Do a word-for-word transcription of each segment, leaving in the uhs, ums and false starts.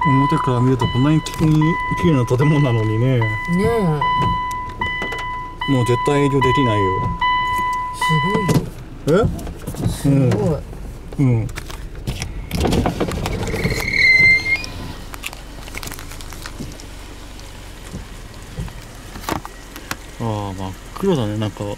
表から見るとこんなにき綺麗な建物なのにね。 ねえ。 もう絶対営業できないよ。 すごいよ。 え？ すごい。 うん。うん。ああ、真っ黒だね、中は。 うん。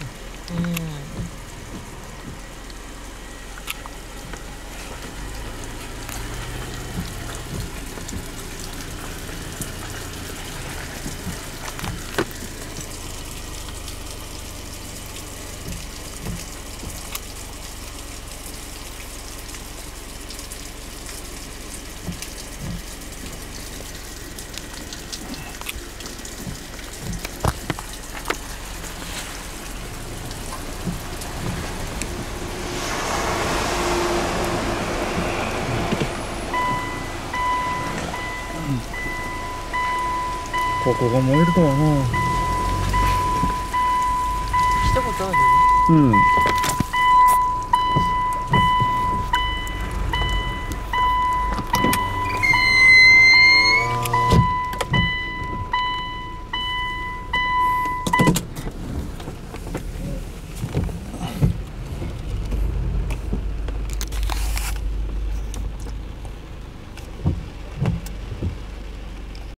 ここが燃えるとはな。 したことある？ うん。